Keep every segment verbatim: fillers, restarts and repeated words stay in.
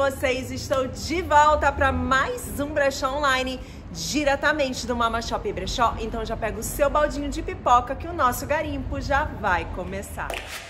vocês? Estou de volta para mais um brechó online diretamente do Mama Shop Brechó. Então já pega o seu baldinho de pipoca que o nosso garimpo já vai começar.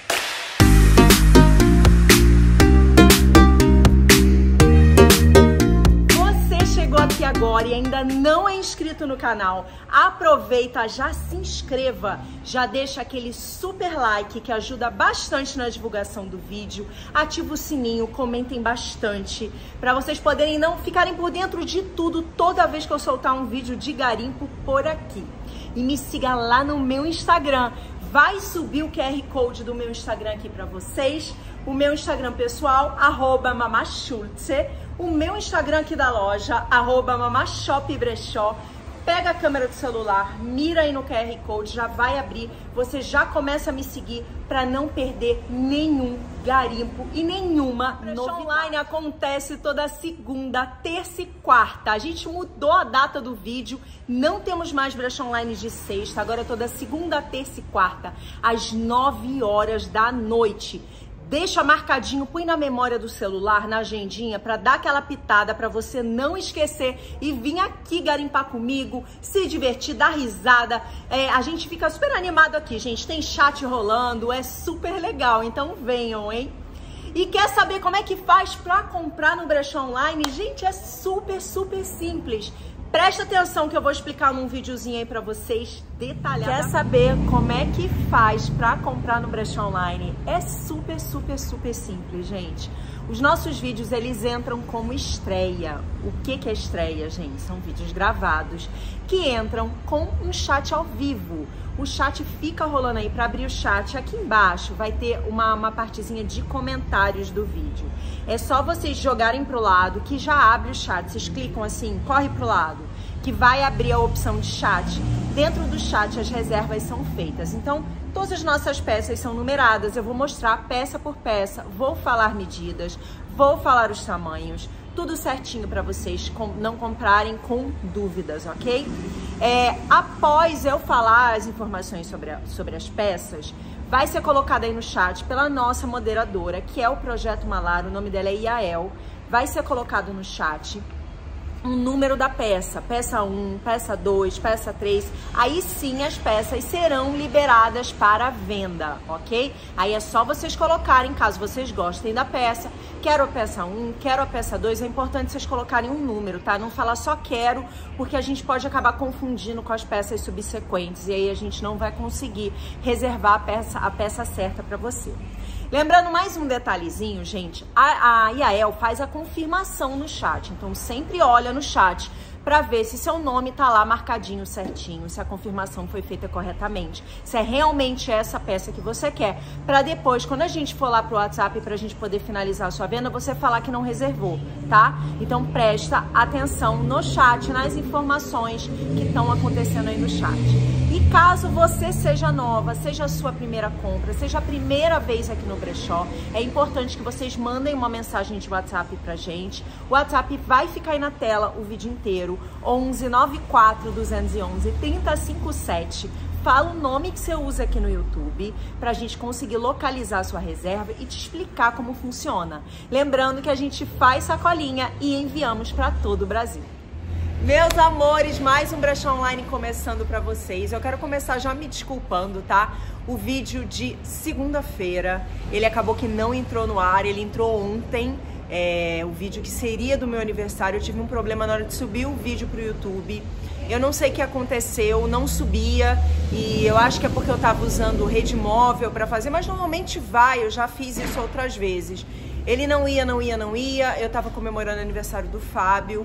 Chegou aqui agora e ainda não é inscrito no canal, aproveita, já se inscreva, já deixa aquele super like que ajuda bastante na divulgação do vídeo, ativa o sininho, comentem bastante, para vocês poderem não ficarem por dentro de tudo toda vez que eu soltar um vídeo de garimpo por aqui. E me siga lá no meu Instagram, vai subir o Q R Code do meu Instagram aqui para vocês, o meu Instagram pessoal, arroba mamachultze, o meu Instagram aqui da loja, arroba mamashopbrechó. Pega a câmera do celular, mira aí no Q R Code, já vai abrir, você já começa a me seguir para não perder nenhum garimpo e nenhuma novidade. Online acontece toda segunda, terça e quarta. A gente mudou a data do vídeo, não temos mais brechó online de sexta, agora é toda segunda, terça e quarta, às nove horas da noite. Deixa marcadinho, põe na memória do celular, na agendinha, para dar aquela pitada, para você não esquecer e vir aqui garimpar comigo, se divertir, dar risada. É, a gente fica super animado aqui, gente. Tem chat rolando, é super legal. Então venham, hein? E quer saber como é que faz para comprar no brechó online? Gente, é super, super simples. Presta atenção que eu vou explicar num videozinho aí pra vocês detalhado. Quer saber como é que faz pra comprar no brechó online? É super, super, super simples, gente. Os nossos vídeos, eles entram como estreia. O que que é estreia, gente? São vídeos gravados que entram com um chat ao vivo. O chat fica rolando aí. Para abrir o chat, aqui embaixo vai ter uma, uma partezinha de comentários do vídeo. É só vocês jogarem pro lado que já abre o chat. Vocês clicam assim, corre pro lado, que vai abrir a opção de chat. Dentro do chat as reservas são feitas. Então, todas as nossas peças são numeradas. Eu vou mostrar peça por peça, vou falar medidas, vou falar os tamanhos, tudo certinho para vocês não comprarem com dúvidas, ok? É, após eu falar as informações sobre, a, sobre as peças, vai ser colocada aí no chat pela nossa moderadora, que é o Projeto Malar, o nome dela é Yael. Vai ser colocado no chat um número da peça, peça um, peça dois, peça três, aí sim as peças serão liberadas para venda, ok? Aí é só vocês colocarem, caso vocês gostem da peça, quero a peça um, quero a peça dois, é importante vocês colocarem um número, tá? Não falar só quero, porque a gente pode acabar confundindo com as peças subsequentes e aí a gente não vai conseguir reservar a peça, a peça certa para você. Lembrando mais um detalhezinho, gente, a, a Yael faz a confirmação no chat, então sempre olha no chat para ver se seu nome tá lá marcadinho certinho, se a confirmação foi feita corretamente, se é realmente essa peça que você quer, para depois, quando a gente for lá pro WhatsApp pra gente poder finalizar a sua venda, você falar que não reservou, tá? Então presta atenção no chat, nas informações que estão acontecendo aí no chat. E caso você seja nova, seja a sua primeira compra, seja a primeira vez aqui no brechó, é importante que vocês mandem uma mensagem de WhatsApp pra gente. O WhatsApp vai ficar aí na tela o vídeo inteiro, onze nove quatro, dois um um, três zero cinco sete. Fala o nome que você usa aqui no YouTube pra gente conseguir localizar a sua reserva e te explicar como funciona. Lembrando que a gente faz sacolinha e enviamos para todo o Brasil. Meus amores, mais um brechó online começando pra vocês. Eu quero começar já me desculpando, tá? O vídeo de segunda-feira, ele acabou que não entrou no ar, ele entrou ontem. É, o vídeo que seria do meu aniversário, eu tive um problema na hora de subir o vídeo pro YouTube. Eu não sei o que aconteceu, não subia e eu acho que é porque eu tava usando rede móvel pra fazer, mas normalmente vai, eu já fiz isso outras vezes. Ele não ia, não ia, não ia, eu tava comemorando o aniversário do Fábio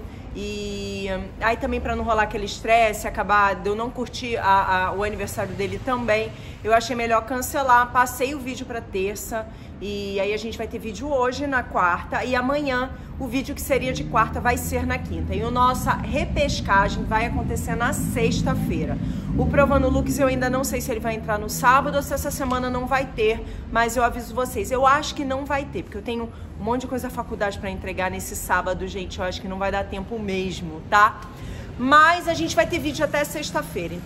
e aí também pra não rolar aquele estresse, acabar de eu não curtir a, a, o aniversário dele também, eu achei melhor cancelar, passei o vídeo pra terça e aí a gente vai ter vídeo hoje na quarta e amanhã o vídeo que seria de quarta vai ser na quinta. E a nossa repescagem vai acontecer na sexta-feira. O Provando Looks eu ainda não sei se ele vai entrar no sábado ou se essa semana não vai ter, mas eu aviso vocês. Eu acho que não vai ter, porque eu tenho um monte de coisa da faculdade para entregar nesse sábado, gente. Eu acho que não vai dar tempo mesmo, tá? Mas a gente vai ter vídeo até sexta-feira. Então,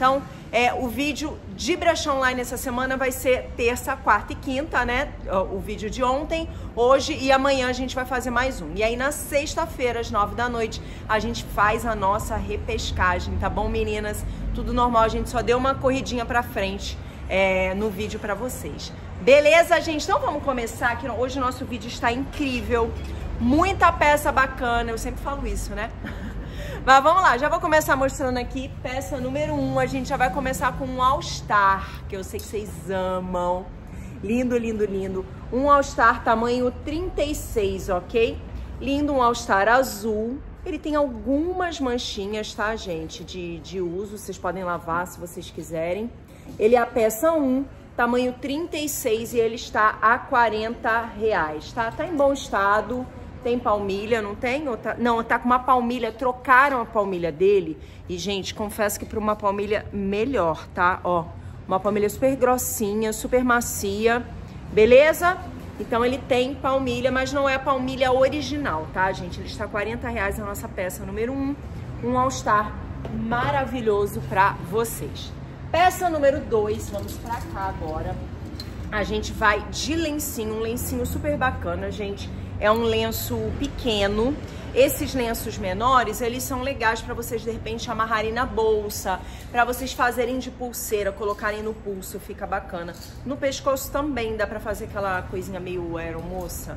É, o vídeo de brechó online essa semana vai ser terça, quarta e quinta, né? O vídeo de ontem, hoje e amanhã a gente vai fazer mais um. E aí na sexta-feira, às nove da noite, a gente faz a nossa repescagem, tá bom, meninas? Tudo normal, a gente só deu uma corridinha pra frente é, no vídeo pra vocês. Beleza, gente? Então vamos começar, que hoje o nosso vídeo está incrível. Muita peça bacana, eu sempre falo isso, né? Mas vamos lá, já vou começar mostrando aqui peça número um. A gente já vai começar com um All Star, que eu sei que vocês amam. Lindo, lindo, lindo. Um All Star tamanho trinta e seis, ok? Lindo, um All Star azul. Ele tem algumas manchinhas, tá, gente? De, de uso, vocês podem lavar se vocês quiserem. Ele é a peça um, tamanho trinta e seis, e ele está a quarenta reais, tá? Tá em bom estado. Tem palmilha, não tem? Ou tá... Não, tá com uma palmilha, trocaram a palmilha dele. E, gente, confesso que para uma palmilha melhor, tá? Ó, uma palmilha super grossinha, super macia, beleza? Então ele tem palmilha, mas não é a palmilha original, tá, gente? Ele está quarenta reais a nossa peça número um. Um All Star maravilhoso para vocês. Peça número dois, vamos pra cá agora. A gente vai de lencinho, um lencinho super bacana, gente. É um lenço pequeno. Esses lenços menores, eles são legais para vocês, de repente, amarrarem na bolsa, para vocês fazerem de pulseira, colocarem no pulso, fica bacana. No pescoço também dá para fazer aquela coisinha meio aeromoça.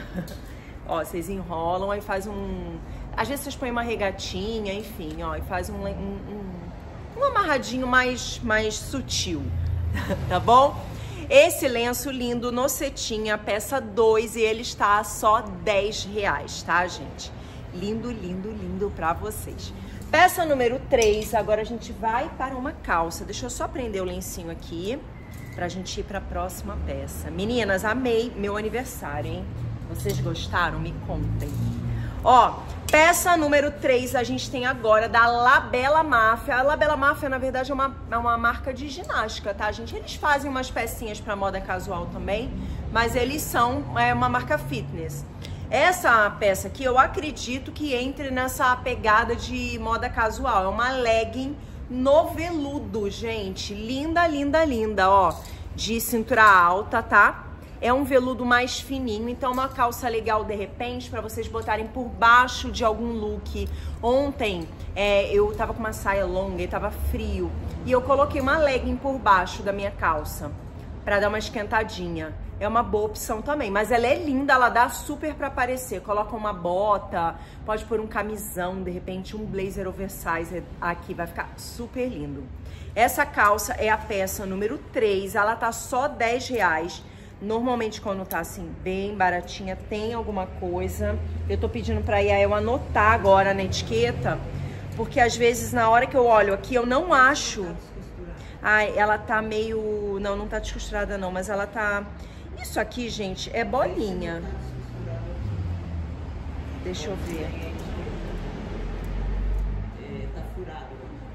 Ó, vocês enrolam, aí faz um... Às vezes vocês põem uma regatinha, enfim, ó, e faz um, um, um, um amarradinho mais, mais sutil, tá bom? Esse lenço lindo no cetim, a peça dois, e ele está a só dez reais, tá, gente? Lindo, lindo, lindo pra vocês. Peça número três, agora a gente vai para uma calça. Deixa eu só prender o lencinho aqui pra gente ir pra próxima peça. Meninas, amei meu aniversário, hein? Vocês gostaram? Me contem. Ó, peça número três a gente tem agora da Labela Máfia. A Labela Máfia, na verdade, é uma, é uma marca de ginástica, tá, gente? Eles fazem umas pecinhas pra moda casual também, mas eles são é, uma marca fitness. Essa peça aqui, eu acredito que entre nessa pegada de moda casual. É uma legging no veludo, gente. Linda, linda, linda, ó. De cintura alta, tá? É um veludo mais fininho, então uma calça legal de repente para vocês botarem por baixo de algum look. Ontem é, eu tava com uma saia longa e tava frio e eu coloquei uma legging por baixo da minha calça para dar uma esquentadinha. É uma boa opção também, mas ela é linda, ela dá super para aparecer. Coloca uma bota, pode pôr um camisão, de repente um blazer oversize aqui, vai ficar super lindo. Essa calça é a peça número três, ela tá só dez reais. Normalmente quando tá assim bem baratinha tem alguma coisa. Eu tô pedindo pra Yael anotar agora na etiqueta, porque às vezes na hora que eu olho aqui eu não acho. Ai, ela tá meio... Não, não tá descosturada não, mas ela tá... Isso aqui, gente, é bolinha. Deixa eu ver. Tá furado.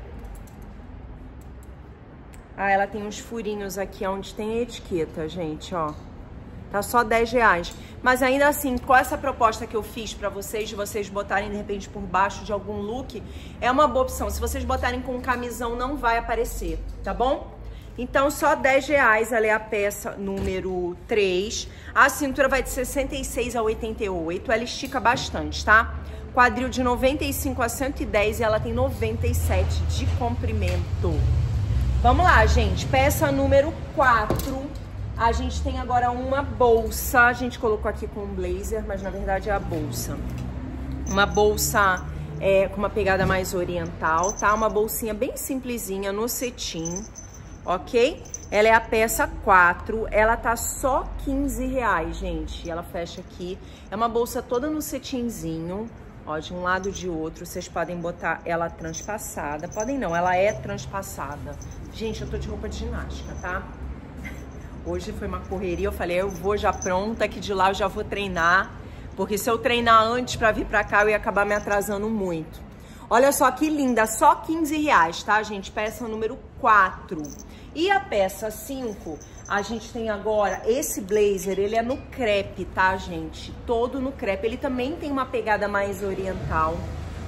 Ah, ela tem uns furinhos aqui onde tem a etiqueta, gente, ó. Tá só dez reais. Mas ainda assim, com essa proposta que eu fiz pra vocês, de vocês botarem de repente por baixo de algum look, é uma boa opção. Se vocês botarem com um camisão, não vai aparecer, tá bom? Então, só dez reais, ela é a peça número três. A cintura vai de sessenta e seis a oitenta e oito, ela estica bastante, tá? Quadril de noventa e cinco a cento e dez e ela tem noventa e sete de comprimento. Vamos lá, gente. Peça número quatro. A gente tem agora uma bolsa. A gente colocou aqui com um blazer, mas na verdade é a bolsa. Uma bolsa é, com uma pegada mais oriental, tá? Uma bolsinha bem simplesinha no cetim, ok? Ela é a peça quatro. Ela tá só quinze reais, gente. Ela fecha aqui. É uma bolsa toda no cetinzinho. Ó, de um lado e de outro, vocês podem botar ela transpassada. Podem não, ela é transpassada. Gente, eu tô de roupa de ginástica, tá? Hoje foi uma correria, eu falei, eu vou já pronta, que de lá eu já vou treinar. Porque se eu treinar antes pra vir pra cá, eu ia acabar me atrasando muito. Olha só que linda, só quinze reais, tá, gente? Peça número quatro. E a peça cinco, a gente tem agora esse blazer, ele é no crepe, tá, gente? Todo no crepe. Ele também tem uma pegada mais oriental.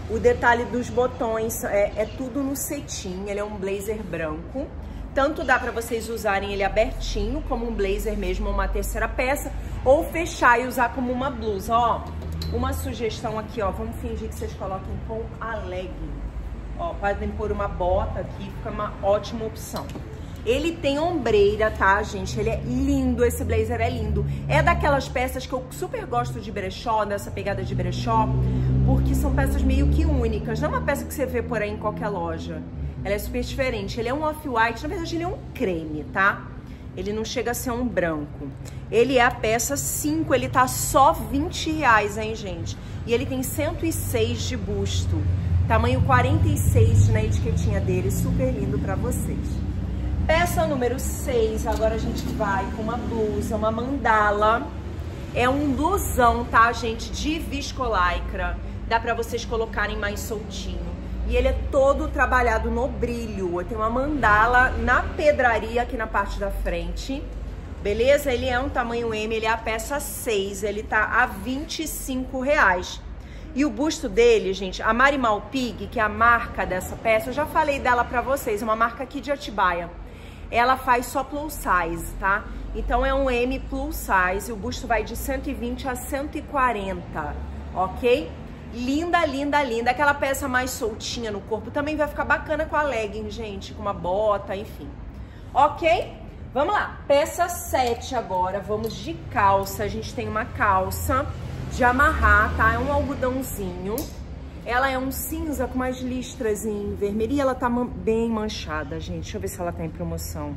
O detalhe dos botões é, é tudo no cetim, ele é um blazer branco. Tanto dá pra vocês usarem ele abertinho, como um blazer mesmo, uma terceira peça, ou fechar e usar como uma blusa, ó. Uma sugestão aqui, ó, vamos fingir que vocês coloquem com a legging. Ó, podem pôr uma bota aqui, fica uma ótima opção. Ele tem ombreira, tá, gente? Ele é lindo, esse blazer é lindo. É daquelas peças que eu super gosto de brechó, dessa pegada de brechó, porque são peças meio que únicas. Não é uma peça que você vê por aí em qualquer loja. Ela é super diferente. Ele é um off-white, na verdade ele é um creme, tá? Ele não chega a ser um branco. Ele é a peça cinco, ele tá só vinte reais, hein, gente? E ele tem cento e seis de busto. Tamanho quarenta e seis na etiquetinha dele, super lindo pra vocês. Peça número seis, agora a gente vai com uma blusa, uma mandala. É um blusão, tá, gente? De viscolaicra. Dá pra vocês colocarem mais soltinho. E ele é todo trabalhado no brilho. Tem uma mandala na pedraria aqui na parte da frente. Beleza? Ele é um tamanho M, ele é a peça seis. Ele tá a vinte e cinco reais. E o busto dele, gente, a Marimal Pig, que é a marca dessa peça, eu já falei dela pra vocês, é uma marca aqui de Atibaia. Ela faz só plus size, tá? Então é um M plus size, o busto vai de cento e vinte a cento e quarenta, ok? Linda, linda, linda. Aquela peça mais soltinha no corpo também vai ficar bacana com a legging, gente, com uma bota, enfim. Ok? Vamos lá. Peça sete agora, vamos de calça. A gente tem uma calça de amarrar, tá? É um algodãozinho. Ela é um cinza com umas listras em vermelho e ela tá bem manchada, gente. Deixa eu ver se ela tá em promoção.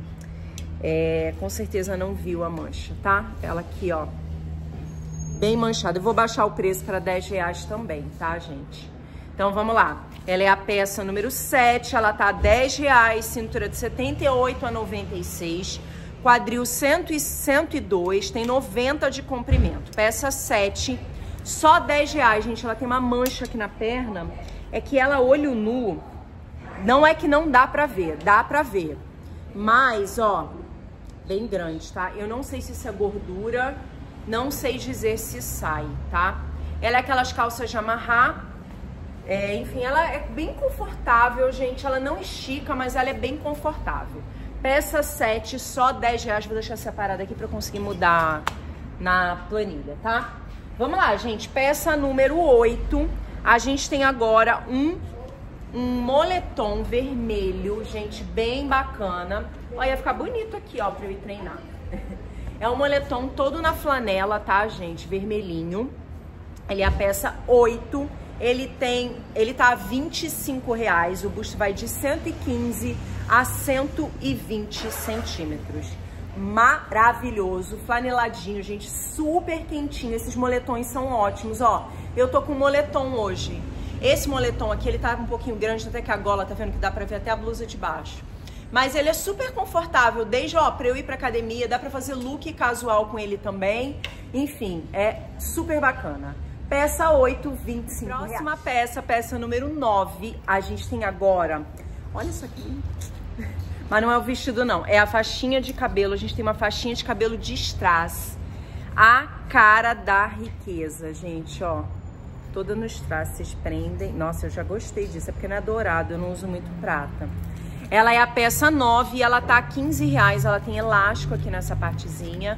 É, com certeza não viu a mancha, tá? Ela aqui, ó, bem manchada. Eu vou baixar o preço para dez reais também, tá, gente? Então, vamos lá. Ela é a peça número sete, ela tá a dez reais, cintura de setenta e oito a noventa e seis, quadril cem e cento e dois, tem noventa de comprimento. Peça sete, só dez reais, gente. Ela tem uma mancha aqui na perna, é que ela, olho nu, não é que não dá pra ver, dá pra ver. Mas, ó, bem grande, tá? Eu não sei se isso é gordura, não sei dizer se sai, tá? Ela é aquelas calças de amarrar, é, enfim, ela é bem confortável, gente. Ela não estica, mas ela é bem confortável. Peça sete, só dez reais. Vou deixar separada aqui pra eu conseguir mudar na planilha, tá? Vamos lá, gente. Peça número oito. A gente tem agora um, um moletom vermelho, gente, bem bacana. Olha, ia ficar bonito aqui, ó, pra eu ir treinar. É um moletom todo na flanela, tá, gente? Vermelhinho. Ele é a peça oito. Ele tem, ele tá a vinte e cinco reais. O busto vai de cento e quinze a cento e vinte centímetros. Maravilhoso, flaneladinho, gente, super quentinho. Esses moletons são ótimos, ó. Eu tô com moletom hoje. Esse moletom aqui, ele tá um pouquinho grande, até que a gola, tá vendo que dá pra ver até a blusa de baixo. Mas ele é super confortável, desde, ó, pra eu ir pra academia, dá pra fazer look casual com ele também. Enfim, é super bacana. Peça oito, vinte e cinco reais. Próxima peça, peça número nove, a gente tem agora, olha isso aqui. Mas não é o vestido, não. É a faixinha de cabelo. A gente tem uma faixinha de cabelo de strass. A cara da riqueza, gente, ó. Toda no strass, vocês prendem. Nossa, eu já gostei disso. É porque não é dourado, eu não uso muito prata. Ela é a peça nove e ela tá a quinze reais. Ela tem elástico aqui nessa partezinha.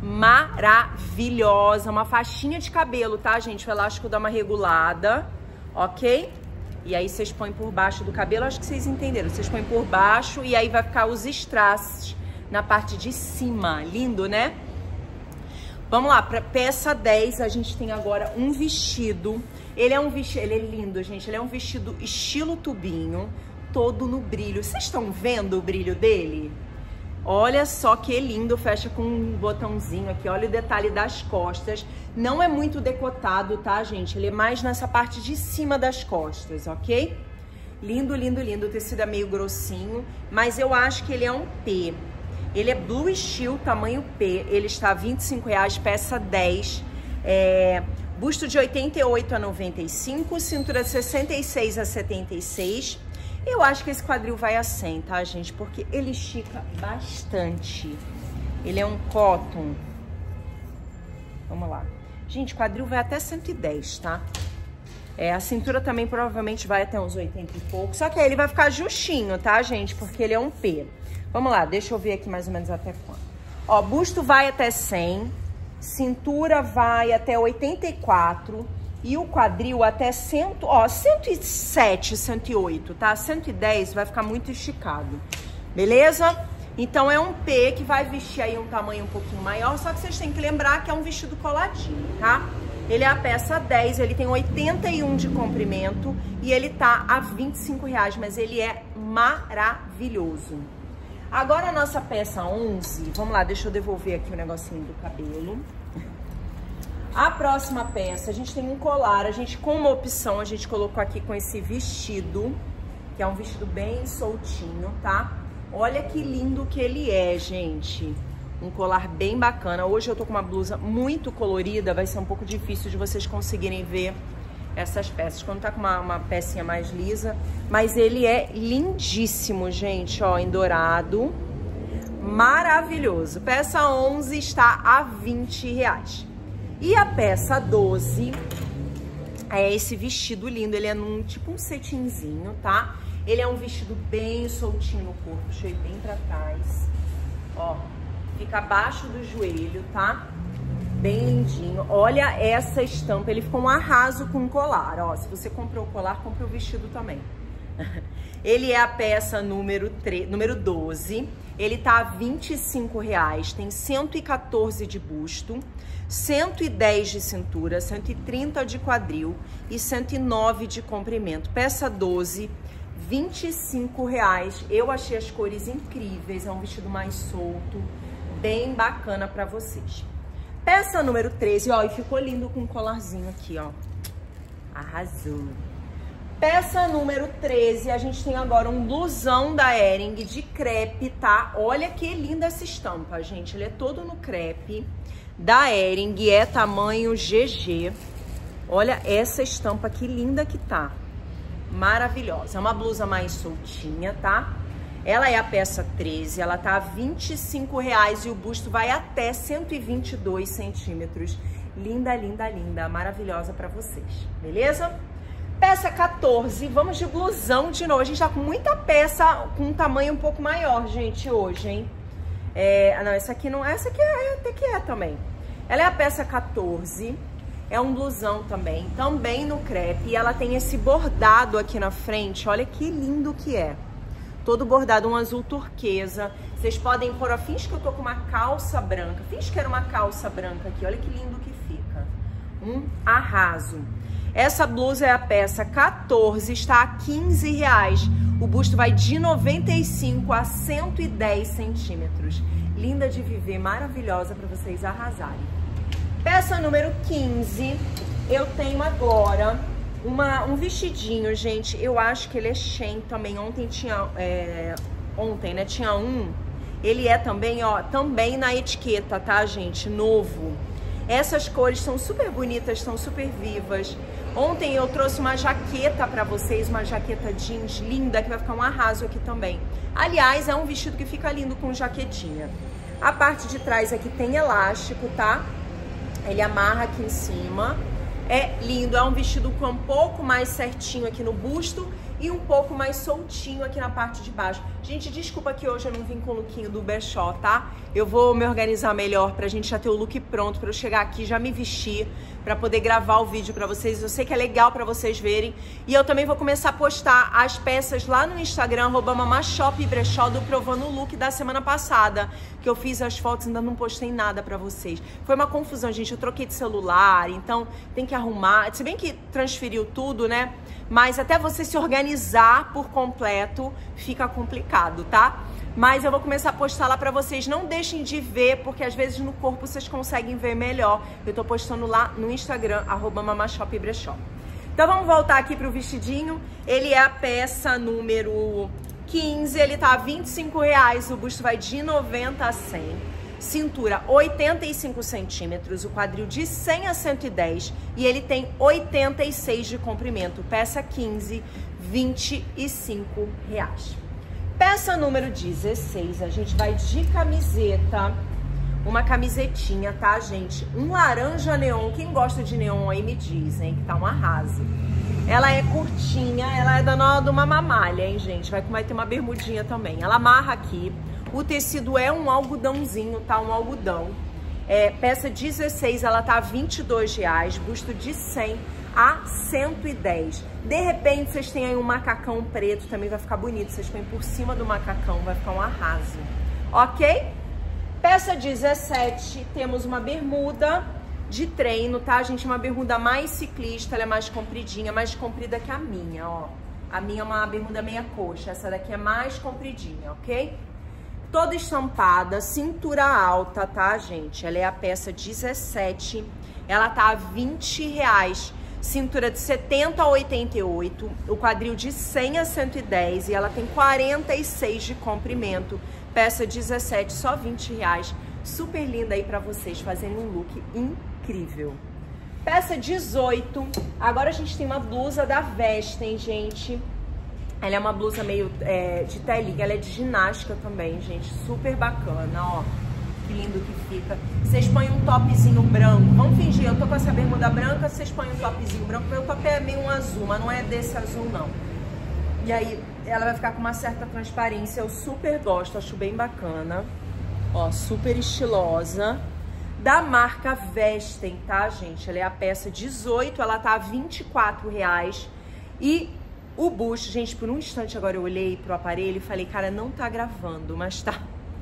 Maravilhosa. Uma faixinha de cabelo, tá, gente? O elástico dá uma regulada, ok? E aí vocês põem por baixo do cabelo, acho que vocês entenderam. Vocês põem por baixo e aí vai ficar os strass na parte de cima. Lindo, né? Vamos lá, para peça dez, a gente tem agora um vestido. Ele é um vestido, ele é lindo, gente. Ele é um vestido estilo tubinho, todo no brilho. Vocês estão vendo o brilho dele? Olha só que lindo, fecha com um botãozinho aqui. Olha o detalhe das costas. Não é muito decotado, tá, gente? Ele é mais nessa parte de cima das costas, ok? Lindo, lindo, lindo. O tecido é meio grossinho, mas eu acho que ele é um P. Ele é Blue Steel, tamanho P. Ele está a vinte e cinco reais, peça dez. É, busto de oitenta e oito a noventa e cinco, cintura de sessenta e seis a setenta e seis. Eu acho que esse quadril vai a cem, tá, gente? Porque ele estica bastante. Ele é um cotton. Vamos lá. Gente, o quadril vai até cento e dez, tá? É, a cintura também provavelmente vai até uns oitenta e pouco. Só que aí ele vai ficar justinho, tá, gente? Porque ele é um P. Vamos lá, deixa eu ver aqui mais ou menos até quanto. Ó, busto vai até cem. Cintura vai até oitenta e quatro. E o quadril até cem, ó, cento e sete, cento e oito, tá? cento e dez vai ficar muito esticado. Beleza? Então é um P que vai vestir aí um tamanho um pouquinho maior. Só que vocês têm que lembrar que é um vestido coladinho, tá? Ele é a peça dez, ele tem oitenta e um de comprimento e ele tá a vinte e cinco reais, mas ele é maravilhoso. Agora a nossa peça onze, vamos lá, deixa eu devolver aqui o negocinho do cabelo. A próxima peça, a gente tem um colar, a gente, como opção, a gente colocou aqui com esse vestido, que é um vestido bem soltinho, tá? Olha que lindo que ele é, gente. Um colar bem bacana. Hoje eu tô com uma blusa muito colorida, vai ser um pouco difícil de vocês conseguirem ver essas peças. Quando tá com uma, uma pecinha mais lisa. Mas ele é lindíssimo, gente, ó, em dourado. Maravilhoso. Peça onze está a vinte reais. E a peça doze é esse vestido lindo. Ele é num tipo um cetinzinho, tá? Ele é um vestido bem soltinho no corpo, puxei bem pra trás. Ó. Fica abaixo do joelho, tá? Bem lindinho. Olha essa estampa. Ele ficou um arraso com o colar, ó. Se você comprou o colar, compre o vestido também. Ele é a peça número, três, número doze. Ele tá a vinte e cinco reais. Tem cento e quatorze de busto, cento e dez de cintura, cento e trinta de quadril e cento e nove de comprimento. Peça doze, vinte e cinco reais. Eu achei as cores incríveis. É um vestido mais solto. Bem bacana pra vocês. Peça número treze, ó, e ficou lindo com um colarzinho aqui, ó. Arrasou. Peça número treze, a gente tem agora um blusão da Hering de crepe, tá? Olha que linda essa estampa, gente. Ele é todo no crepe da Hering, é tamanho G G. Olha essa estampa, que linda que tá. Maravilhosa. É uma blusa mais soltinha, tá? Ela é a peça treze, ela tá a vinte e cinco reais e o busto vai até cento e vinte e dois centímetros. Linda, linda, linda, maravilhosa pra vocês, beleza? Peça quatorze, vamos de blusão de novo. A gente tá com muita peça com um tamanho um pouco maior, gente, hoje, hein? É, não, essa aqui não, essa aqui é, até que é também. Ela é a peça quatorze, é um blusão também, também no crepe. E ela tem esse bordado aqui na frente, olha que lindo que é. Todo bordado, um azul turquesa. Vocês podem pôr, ó, finge que eu tô com uma calça branca. Finge que era uma calça branca aqui. Olha que lindo que fica. Um arraso. Essa blusa é a peça quatorze, está a quinze reais. O busto vai de noventa e cinco a cento e dez centímetros. Linda de viver, maravilhosa para vocês arrasarem. Peça número quinze, eu tenho agora... Uma, um vestidinho, gente, eu acho que ele é Shein também. Ontem tinha, é, ontem, né, tinha um. Ele é também, ó, também na etiqueta, tá, gente? Novo. Essas cores são super bonitas, estão super vivas. Ontem eu trouxe uma jaqueta pra vocês, uma jaqueta jeans linda, que vai ficar um arraso aqui também. Aliás, é um vestido que fica lindo com jaquetinha. A parte de trás aqui tem elástico, tá? Ele amarra aqui em cima. É lindo, é um vestido com um pouco mais certinho aqui no busto e um pouco mais soltinho aqui na parte de baixo. Gente, desculpa que hoje eu não vim com o lookinho do Brechó, tá? Eu vou me organizar melhor pra gente já ter o look pronto, pra eu chegar aqui, já me vestir, pra poder gravar o vídeo pra vocês. Eu sei que é legal pra vocês verem. E eu também vou começar a postar as peças lá no Instagram, arroba mamashopbrechó, do Provando o Look da semana passada, que eu fiz as fotos, ainda não postei nada pra vocês. Foi uma confusão, gente, eu troquei de celular, então tem que arrumar. Se bem que transferiu tudo, né? Mas até você se organizar por completo, fica complicado, tá? Mas eu vou começar a postar lá pra vocês. Não deixem de ver, porque às vezes no corpo vocês conseguem ver melhor. Eu tô postando lá no Instagram, arroba mamashopbrechó. Então vamos voltar aqui pro vestidinho. Ele é a peça número quinze, ele tá a vinte e cinco reais, o busto vai de noventa a cem. Cintura oitenta e cinco centímetros, o quadril de cem a cento e dez e ele tem oitenta e seis de comprimento. Peça quinze, vinte e cinco reais. Peça número dezesseis, a gente vai de camiseta. uma camisetinha, tá, gente? Um laranja neon. Quem gosta de neon aí me diz, hein? Que tá um arraso. Ela é curtinha, ela é da de uma mamalha, hein, gente? Vai, vai ter uma bermudinha também. Ela amarra aqui. O tecido é um algodãozinho, tá? Um algodão. É, peça dezesseis, ela tá vinte e dois reais. Busto de cem a cento e dez. De repente, vocês têm aí um macacão preto, também vai ficar bonito. Vocês põem por cima do macacão, vai ficar um arraso. Ok? Peça dezessete, temos uma bermuda de treino, tá, gente? Uma bermuda mais ciclista, ela é mais compridinha, mais comprida que a minha, ó. A minha é uma bermuda meia coxa, essa daqui é mais compridinha, ok? Toda estampada, cintura alta, tá, gente? Ela é a peça dezessete, ela tá a vinte reais. Cintura de setenta a oitenta e oito, o quadril de cem a cento e dez e ela tem quarenta e seis de comprimento. Peça dezessete, só vinte reais. Super linda aí pra vocês fazerem um look incrível. Peça dezoito. Agora a gente tem uma blusa da Vestem, gente. Ela é uma blusa meio é, de telinha. Ela é de ginástica também, gente. Super bacana, ó. Que lindo que fica. Vocês põem um topzinho branco. Vamos fingir, eu tô com essa bermuda branca, vocês põem um topzinho branco. Meu top é meio um azul, mas não é desse azul, não. E aí, ela vai ficar com uma certa transparência. Eu super gosto, acho bem bacana. Ó, super estilosa. Da marca Vestem, tá, gente? Ela é a peça dezoito, ela tá a vinte e quatro reais. E o busto, gente, por um instante agora eu olhei pro aparelho e falei, cara, não tá gravando, mas tá.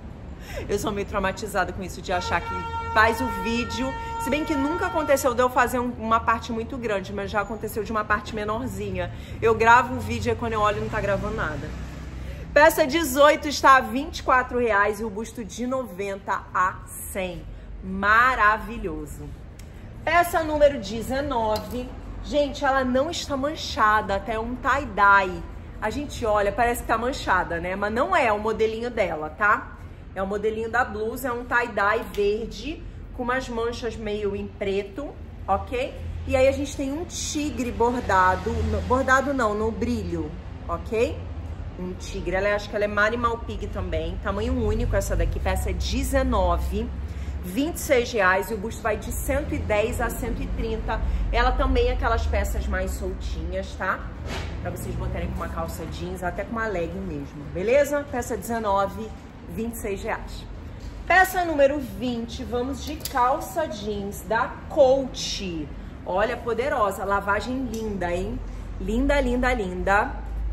Eu sou meio traumatizada com isso de achar que faz o vídeo. Se bem que nunca aconteceu de eu fazer um, uma parte muito grande, mas já aconteceu de uma parte menorzinha. Eu gravo o vídeo e quando eu olho não tá gravando nada. Peça dezoito está a vinte e quatro reais e o busto de noventa a cem. Maravilhoso. Peça número dezenove. Gente, ela não está manchada, até um tie-dye. A gente olha, parece que tá manchada, né? Mas não é o modelinho dela, tá? É o modelinho da blusa, é um tie-dye verde com umas manchas meio em preto, ok? E aí a gente tem um tigre bordado, bordado não, no brilho, ok? Um tigre, ela, acho que ela é Marimal Pig também, tamanho único essa daqui, peça dezenove, vinte e seis reais e o busto vai de cento e dez a cento e trinta. Ela também é aquelas peças mais soltinhas, tá? Pra vocês botarem com uma calça jeans, até com uma legging mesmo, beleza? Peça dezenove, vinte e seis reais. Peça número vinte, vamos de calça jeans da Coach. Olha, poderosa, lavagem linda, hein? Linda, linda, linda.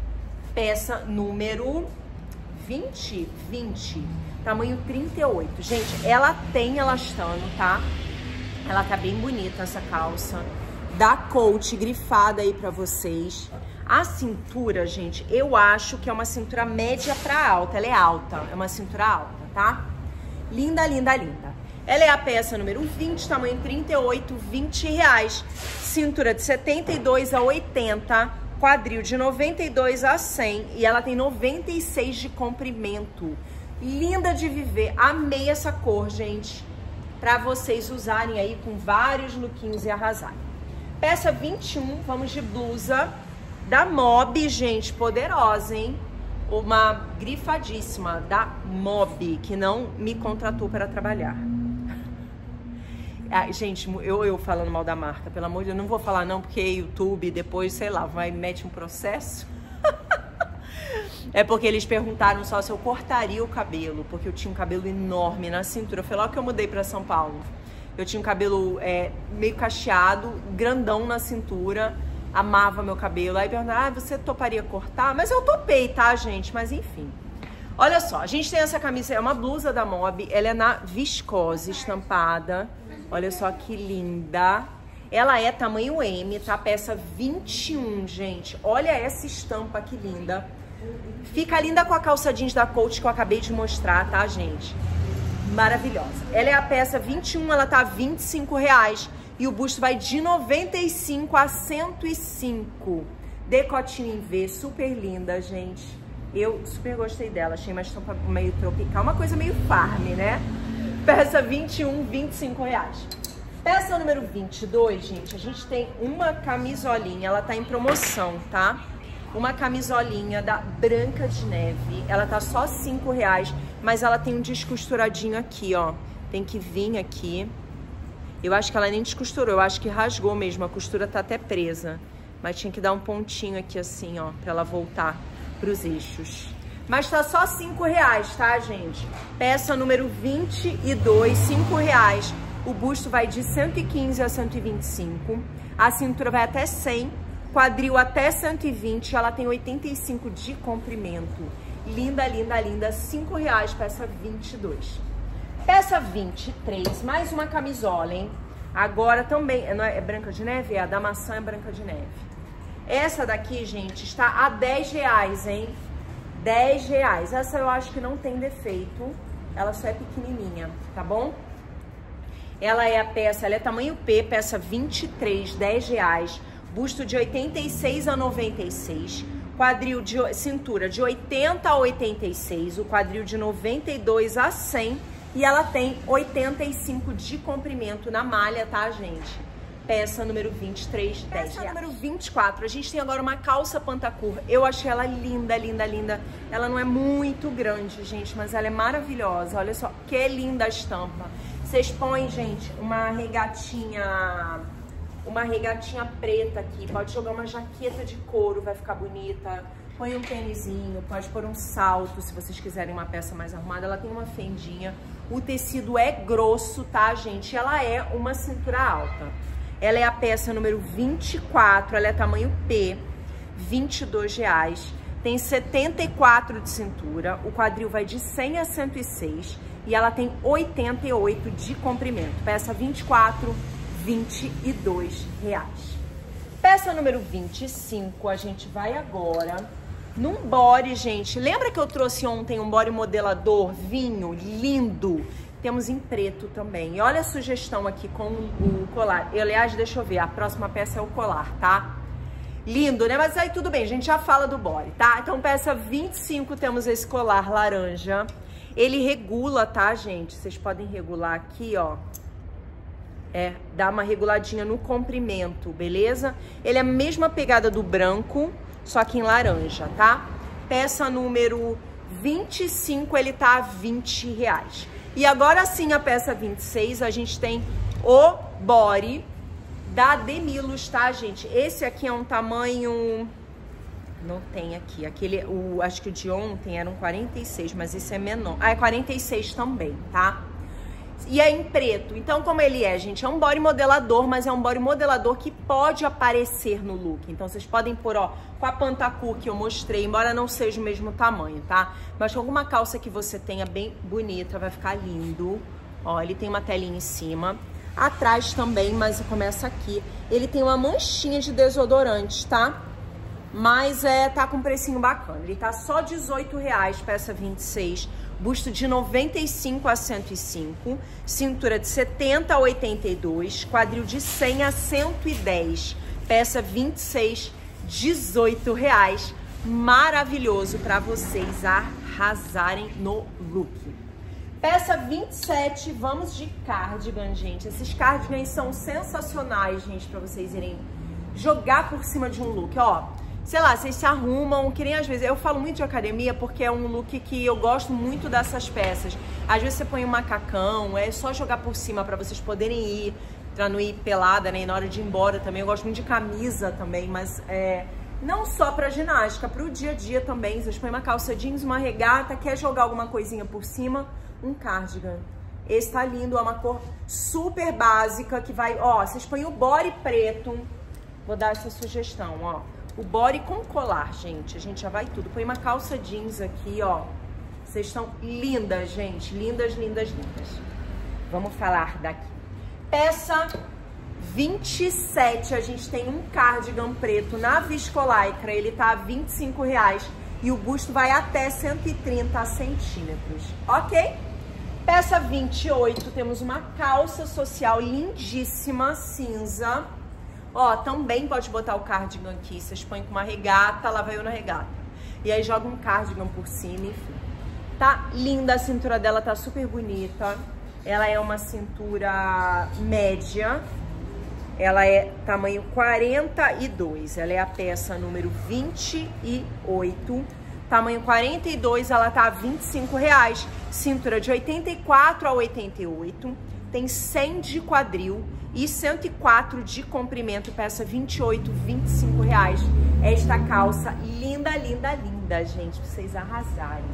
Peça número vinte, vinte, tamanho trinta e oito. Gente, ela tem elastano, tá? Ela tá bem bonita essa calça. Da Coach, grifada aí pra vocês. A cintura, gente, eu acho que é uma cintura média pra alta. Ela é alta, é uma cintura alta, tá? Linda, linda, linda. Ela é a peça número vinte, tamanho trinta e oito, vinte reais. Cintura de setenta e dois a oitenta, quadril de noventa e dois a cem. E ela tem noventa e seis de comprimento. Linda de viver. Amei essa cor, gente. Pra vocês usarem aí com vários lookinhos e arrasarem. Peça vinte e um, vamos de blusa da Mob, gente, poderosa, hein? Uma grifadíssima da Mob, que não me contratou para trabalhar. Ah, gente, eu, eu falando mal da marca, pelo amor de Deus, não vou falar não, porque YouTube depois, sei lá, vai mete um processo. É porque eles perguntaram só se eu cortaria o cabelo, porque eu tinha um cabelo enorme na cintura. Foi logo que eu mudei para São Paulo. Eu tinha um cabelo é, meio cacheado, grandão na cintura. Amava meu cabelo. Aí perguntaram, ah, você toparia cortar? Mas eu topei, tá, gente? Mas enfim. Olha só, a gente tem essa camisa, é uma blusa da Mob. Ela é na viscose, estampada. Olha só que linda. Ela é tamanho M, tá? Peça vinte e um, gente. Olha essa estampa que linda. Fica linda com a calça jeans da Coach que eu acabei de mostrar, tá, gente? Maravilhosa. Ela é a peça vinte e um, ela tá vinte e cinco reais. E o busto vai de noventa e cinco a cento e cinco. Decotinho em V, super linda, gente. Eu super gostei dela, achei uma estampa meio tropical, uma coisa meio farm, né? Peça vinte e um, vinte e cinco reais. Peça número vinte e dois, gente, a gente tem uma camisolinha, ela tá em promoção, tá? Uma camisolinha da Branca de Neve, ela tá só cinco reais, mas ela tem um descosturadinho aqui, ó. tem que vir aqui. Eu acho que ela nem descosturou, eu acho que rasgou mesmo, a costura tá até presa. Mas tinha que dar um pontinho aqui assim, ó, pra ela voltar pros eixos. Mas tá só cinco reais, tá, gente? Peça número vinte e dois, cinco reais. O busto vai de cento e quinze a cento e vinte e cinco. A cintura vai até cem. Quadril até cento e vinte. Ela tem oitenta e cinco de comprimento. Linda, linda, linda. cinco reais, peça vinte e dois. Peça vinte e três, mais uma camisola, hein? Agora também, não é, é Branca de Neve? É, a da maçã é Branca de Neve. Essa daqui, gente, está a dez reais, hein? dez reais. Essa eu acho que não tem defeito. Ela só é pequenininha, tá bom? Ela é a peça, ela é tamanho P, peça vinte e três, dez reais. Busto de oitenta e seis a noventa e seis. Quadril de cintura de oitenta a oitenta e seis. O quadril de noventa e dois a cem. E ela tem oitenta e cinco de comprimento na malha, tá, gente? Peça número vinte e três, dez reais. Peça número vinte e quatro, a gente tem agora uma calça pantacur. Eu achei ela linda, linda, linda. Ela não é muito grande, gente, mas ela é maravilhosa. Olha só, que linda a estampa. Vocês põem, gente, uma regatinha, uma regatinha preta aqui. Pode jogar uma jaqueta de couro, vai ficar bonita. Põe um tênisinho, pode pôr um salto, se vocês quiserem uma peça mais arrumada. Ela tem uma fendinha. O tecido é grosso, tá, gente? Ela é uma cintura alta. Ela é a peça número vinte e quatro, ela é tamanho P, vinte e dois reais. Tem setenta e quatro de cintura, o quadril vai de cem a cento e seis e ela tem oitenta e oito de comprimento. Peça vinte e quatro, vinte e dois reais. Peça número vinte e cinco, a gente vai agora num body, gente. Lembra que eu trouxe ontem um body modelador vinho lindo? Temos em preto também. E olha a sugestão aqui com o colar. Eu, aliás, deixa eu ver. A próxima peça é o colar, tá? Lindo, né? Mas aí tudo bem, a gente já fala do body, tá? Então, peça vinte e cinco, temos esse colar laranja. Ele regula, tá, gente? Vocês podem regular aqui, ó. É, dá uma reguladinha no comprimento, beleza? Ele é a mesma pegada do branco, só que em laranja, tá? Peça número vinte e cinco, ele tá a vinte reais. E agora sim, a peça vinte e seis, a gente tem o body da Demilos, tá, gente? Esse aqui é um tamanho... Não tem aqui. Aquele, o, acho que o de ontem era um quarenta e seis, mas esse é menor. Ah, é quarenta e seis também, tá? E é em preto. Então, como ele é, gente, é um body modelador, mas é um body modelador que pode aparecer no look. Então, vocês podem pôr, ó, com a pantacur que eu mostrei, embora não seja o mesmo tamanho, tá? Mas com alguma calça que você tenha bem bonita, vai ficar lindo. Ó, ele tem uma telinha em cima. Atrás também, mas começa aqui. Ele tem uma manchinha de desodorante, tá? Mas é, tá com um precinho bacana. Ele tá só dezoito reais, peça vinte e seis. Busto de noventa e cinco a cento e cinco, cintura de setenta a oitenta e dois, quadril de cem a cento e dez, peça vinte e seis, dezoito reais. Maravilhoso para vocês arrasarem no look. Peça vinte e sete, vamos de cardigan, gente. Esses cardigans são sensacionais, gente, para vocês irem jogar por cima de um look, ó. Sei lá, vocês se arrumam, que nem às vezes... Eu falo muito de academia porque é um look que eu gosto muito dessas peças. Às vezes você põe um macacão, é só jogar por cima pra vocês poderem ir, pra não ir pelada, né? E na hora de ir embora também. Eu gosto muito de camisa também, mas é... não só pra ginástica, pro dia a dia também. Vocês põem uma calça jeans, uma regata, quer jogar alguma coisinha por cima, um cardigan. Esse tá lindo, é uma cor super básica que vai... Ó, vocês põem o body preto. Vou dar essa sugestão, ó. O body com colar, gente. A gente já vai tudo. Põe uma calça jeans aqui, ó. Vocês estão lindas, gente. Lindas, lindas, lindas. Vamos falar daqui. Peça vinte e sete. A gente tem um cardigan preto na viscolaicra. Ele tá a vinte e cinco reais. E o busto vai até cento e trinta centímetros. Ok? Peça vinte e oito. Temos uma calça social lindíssima, cinza. Ó, também pode botar o cardigan aqui, vocês põem com uma regata, lá vai eu na regata. E aí joga um cardigan por cima, enfim. Tá linda, a cintura dela tá super bonita. Ela é uma cintura média. Ela é tamanho quarenta e dois. Ela é a peça número vinte e oito. Tamanho quarenta e dois, ela tá a vinte e cinco reais. cintura de oitenta e quatro a oitenta e oito, tem cem de quadril e cento e quatro de comprimento, peça vinte e oito, vinte e cinco reais. Esta calça linda, linda, linda, gente, pra vocês arrasarem.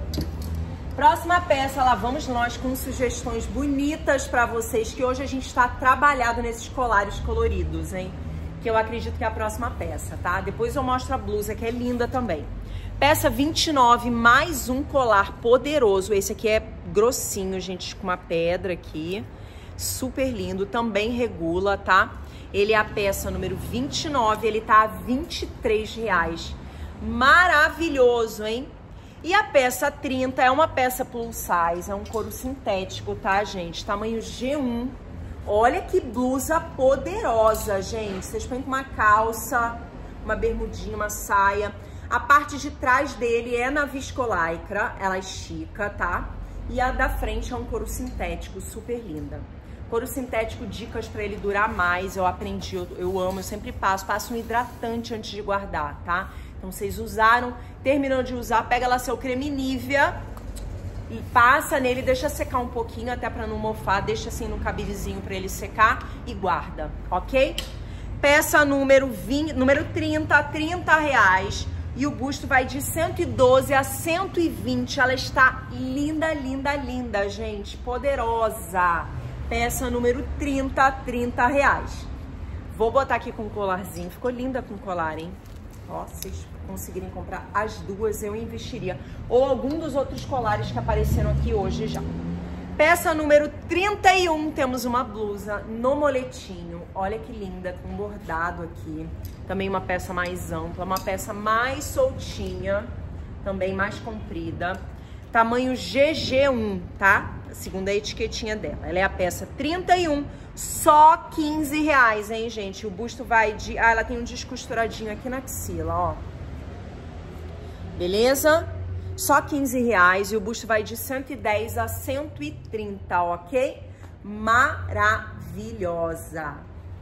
Próxima peça, lá vamos nós com sugestões bonitas pra vocês, que hoje a gente tá trabalhado nesses colares coloridos, hein? Que eu acredito que é a próxima peça, tá? Depois eu mostro a blusa, que é linda também. Peça vinte e nove, mais um colar poderoso. Esse aqui é grossinho, gente, com uma pedra aqui. Super lindo, também regula, tá? Ele é a peça número vinte e nove, ele tá a vinte e três reais. Maravilhoso, hein? E a peça trinta é uma peça plus size, é um couro sintético, tá, gente? Tamanho G um. Olha que blusa poderosa, gente. Vocês põem com uma calça, uma bermudinha, uma saia. A parte de trás dele é na viscolaicra, ela estica, tá? E a da frente é um couro sintético, super linda. Couro sintético, dicas pra ele durar mais, eu aprendi, eu, eu amo, eu sempre passo. Passo um hidratante antes de guardar, tá? Então vocês usaram, terminou de usar, pega lá seu creme Nivea e passa nele, deixa secar um pouquinho, até pra não mofar, deixa assim no cabidezinho pra ele secar e guarda, ok? Peça número, vinte, número trinta, trinta reais. E o busto vai de cento e doze a cento e vinte. Ela está linda, linda, linda, gente. Poderosa. Peça número trinta, trinta reais. Vou botar aqui com um colarzinho. Ficou linda com colar, hein? Ó, se vocês conseguirem comprar as duas, eu investiria. Ou algum dos outros colares que apareceram aqui hoje já. Peça número trinta e um, temos uma blusa no moletinho. Olha que linda, com bordado aqui. Também uma peça mais ampla, uma peça mais soltinha, também mais comprida. Tamanho G G um, tá? Segundo a etiquetinha dela. Ela é a peça trinta e um, só quinze reais, hein, gente? O busto vai de... Ah, ela tem um descosturadinho aqui na axila, ó. Beleza? Só quinze reais e o busto vai de cento e dez a cento e trinta, ok? Maravilhosa!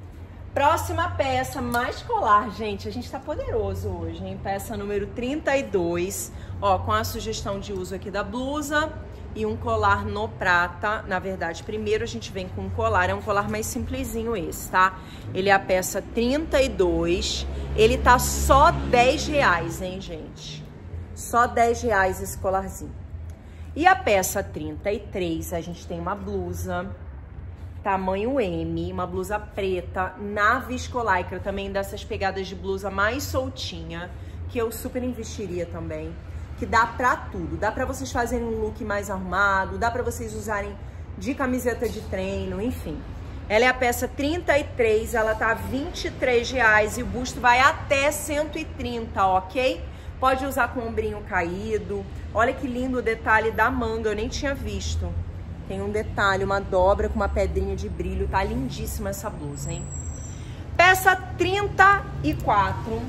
Próxima peça, mais colar, gente. A gente tá poderoso hoje, hein? Peça número trinta e dois, ó, com a sugestão de uso aqui da blusa e um colar no prata. Na verdade, primeiro a gente vem com um colar, é um colar mais simplesinho esse, tá? Ele é a peça trinta e dois, ele tá só dez reais, hein, gente? Só dez reais esse colarzinho. E a peça trinta e três, a gente tem uma blusa tamanho M, uma blusa preta na viscolaicra, também dessas pegadas de blusa mais soltinha, que eu super investiria também, que dá pra tudo. Dá pra vocês fazerem um look mais arrumado, dá pra vocês usarem de camiseta de treino, enfim. Ela é a peça trinta e três, ela tá vinte e três reais e o busto vai até cento e trinta, ok? Pode usar com o ombrinho caído. Olha que lindo o detalhe da manga, eu nem tinha visto. Tem um detalhe, uma dobra com uma pedrinha de brilho. Tá lindíssima essa blusa, hein? Peça trinta e quatro.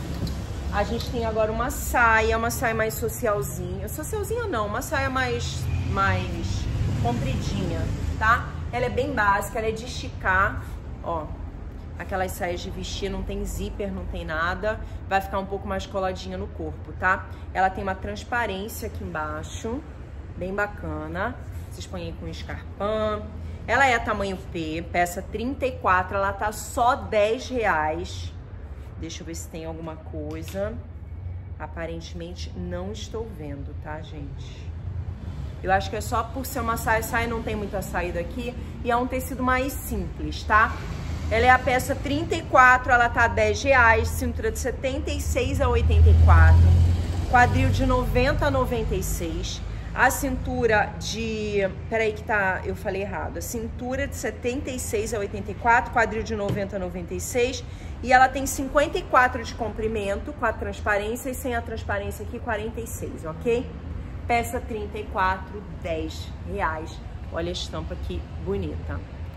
A gente tem agora uma saia, uma saia mais socialzinha. Socialzinha não, uma saia mais, mais compridinha, tá? Ela é bem básica, ela é de esticar, ó. Aquelas saias de vestir, não tem zíper, não tem nada. Vai ficar um pouco mais coladinha no corpo, tá? Ela tem uma transparência aqui embaixo, bem bacana. Vocês põem aí com escarpão. Ela é tamanho P, peça trinta e quatro, ela tá só dez reais. Deixa eu ver se tem alguma coisa. Aparentemente não estou vendo, tá, gente? Eu acho que é só por ser uma saia, saia não tem muita saída aqui. E é um tecido mais simples, tá? Ela é a peça trinta e quatro, ela tá dez reais, cintura de setenta e seis a oitenta e quatro, quadril de noventa a noventa e seis, a cintura de... Peraí que tá, eu falei errado. A cintura de setenta e seis a oitenta e quatro, quadril de noventa a noventa e seis, e ela tem cinquenta e quatro de comprimento, com a transparência, e sem a transparência aqui, quarenta e seis, ok? Peça trinta e quatro, dez reais. Olha a estampa que bonita.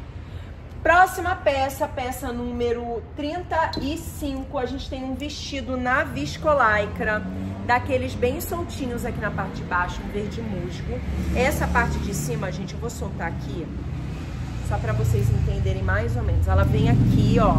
Próxima peça, peça número trinta e cinco, a gente tem um vestido na viscolaicra, daqueles bem soltinhos aqui na parte de baixo, um verde musgo. Essa parte de cima, gente, eu vou soltar aqui, só para vocês entenderem mais ou menos. Ela vem aqui, ó,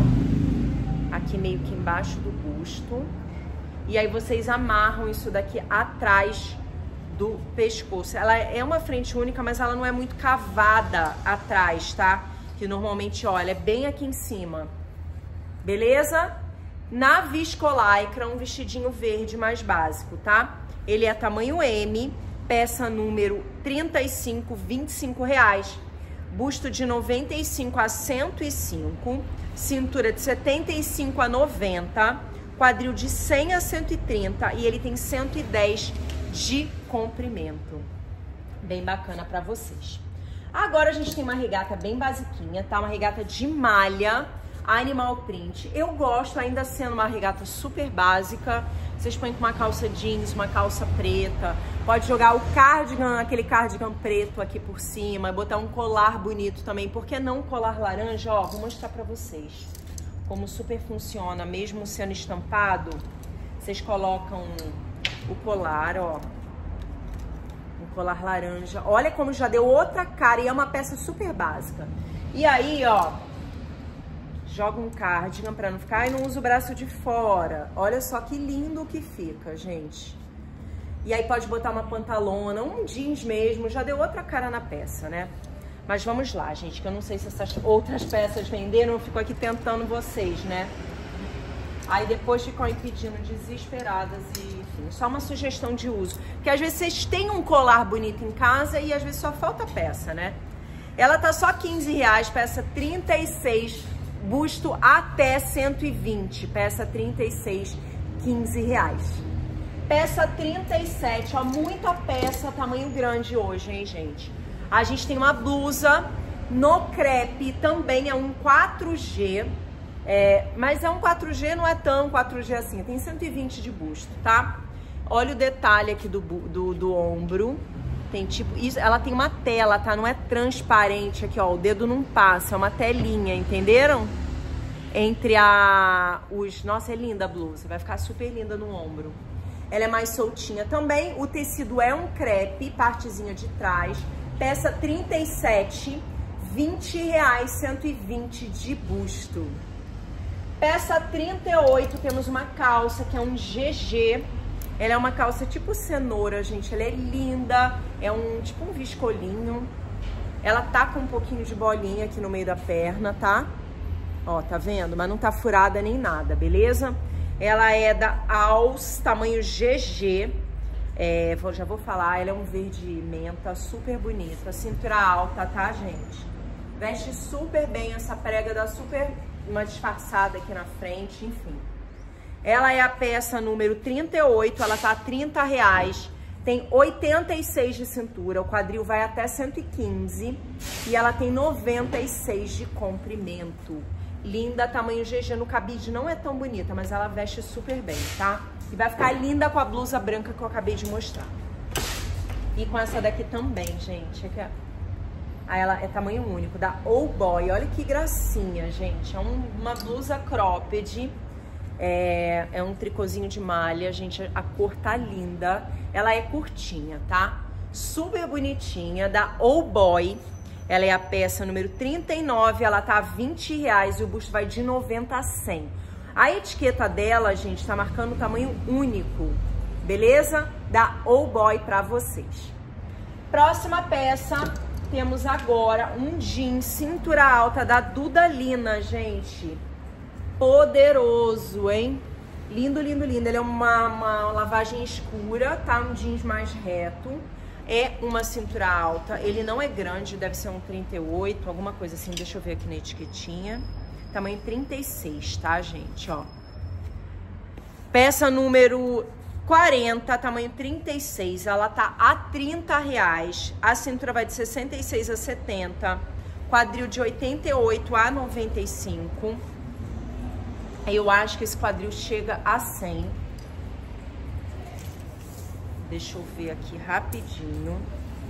aqui meio que embaixo do busto, e aí vocês amarram isso daqui atrás do pescoço. Ela é uma frente única, mas ela não é muito cavada atrás, tá? Que normalmente, olha, é bem aqui em cima. Beleza? Na Viscolaicra, um vestidinho verde mais básico, tá? Ele é tamanho M, peça número trinta e cinco, vinte e cinco reais. Busto de noventa e cinco a cento e cinco, cintura de setenta e cinco a noventa, quadril de cem a cento e trinta e ele tem cento e dez de comprimento. Bem bacana pra vocês. Agora a gente tem uma regata bem basiquinha, tá? Uma regata de malha, animal print. Eu gosto, ainda sendo uma regata super básica. Vocês põem com uma calça jeans, uma calça preta. Pode jogar o cardigan, aquele cardigan preto aqui por cima. Botar um colar bonito também. Por que não um colar laranja? Ó, vou mostrar pra vocês como super funciona. Mesmo sendo estampado, vocês colocam o colar, ó. Um colar laranja. Olha como já deu outra cara e é uma peça super básica. E aí, ó, joga um cardigan pra não ficar e não usa o braço de fora. Olha só que lindo que fica, gente. E aí pode botar uma pantalona, um jeans mesmo, já deu outra cara na peça, né? Mas vamos lá, gente, que eu não sei se essas outras peças venderam, eu fico aqui tentando vocês, né? Aí depois ficam aí pedindo desesperadas e, enfim, só uma sugestão de uso. Porque às vezes vocês têm um colar bonito em casa e às vezes só falta peça, né? Ela tá só quinze reais, peça trinta e seis, busto até cento e vinte, peça trinta e seis, quinze reais. Peça trinta e sete, ó, muita peça, tamanho grande hoje, hein, gente? A gente tem uma blusa no crepe, também é um quatro G, é, mas é um quatro G, não é tão quatro G assim, tem cento e vinte de busto, tá? Olha o detalhe aqui do, do, do ombro, tem tipo, isso, ela tem uma tela, tá? Não é transparente aqui, ó, o dedo não passa, é uma telinha, entenderam? Entre a, os, nossa, é linda a blusa, vai ficar super linda no ombro. Ela é mais soltinha também, o tecido é um crepe, partezinha de trás, peça trinta e sete, vinte reais, cento e vinte de busto. Peça trinta e oito, temos uma calça que é um G G. Ela é uma calça tipo cenoura, gente. Ela é linda, é um tipo um viscolinho. Ela tá com um pouquinho de bolinha aqui no meio da perna, tá? Ó, tá vendo? Mas não tá furada nem nada, beleza? Ela é da Alls, tamanho G G. É, já vou falar, ela é um verde menta, super bonita, cintura alta, tá, gente? Veste super bem, essa prega dá super uma disfarçada aqui na frente, enfim. Ela é a peça número trinta e oito, ela tá a trinta reais, tem oitenta e seis de cintura, o quadril vai até cento e quinze e ela tem noventa e seis de comprimento. Linda, tamanho G G, no cabide não é tão bonita, mas ela veste super bem, tá? E vai ficar linda com a blusa branca que eu acabei de mostrar. E com essa daqui também, gente. Aqui, ó. Aí ela é tamanho único, da Oh Boy. Olha que gracinha, gente. É um, uma blusa cropped. É, é um tricôzinho de malha, gente. A cor tá linda. Ela é curtinha, tá? Super bonitinha, da Oh Boy. Ela é a peça número trinta e nove, ela tá a vinte reais e o busto vai de noventa a cem. A etiqueta dela, gente, tá marcando o tamanho único, beleza? Da Oh Boy pra vocês. Próxima peça, temos agora um jeans cintura alta da Dudalina, gente. Poderoso, hein? Lindo, lindo, lindo. Ele é uma, uma lavagem escura, tá? Um jeans mais reto. É uma cintura alta, ele não é grande, deve ser um trinta e oito, alguma coisa assim, deixa eu ver aqui na etiquetinha. Tamanho trinta e seis, tá, gente, ó. Peça número quarenta, tamanho trinta e seis, ela tá a trinta reais. A cintura vai de sessenta e seis a setenta, quadril de oitenta e oito a noventa e cinco. Eu acho que esse quadril chega a cem. Deixa eu ver aqui rapidinho.